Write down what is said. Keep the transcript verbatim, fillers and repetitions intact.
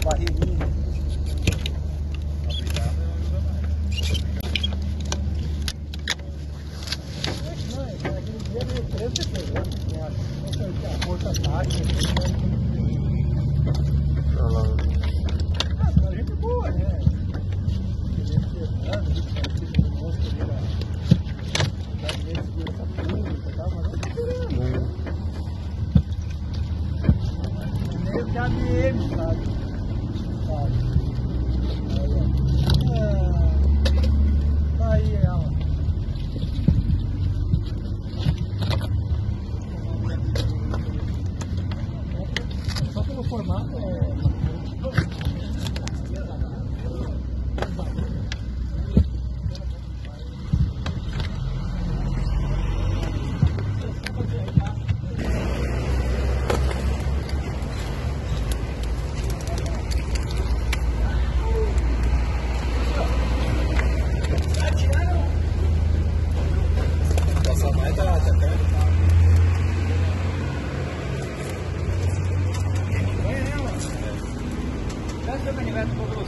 barriguinha. A B M, sabe? Sabe? Tá aí ela. Só pelo formato é. Candidato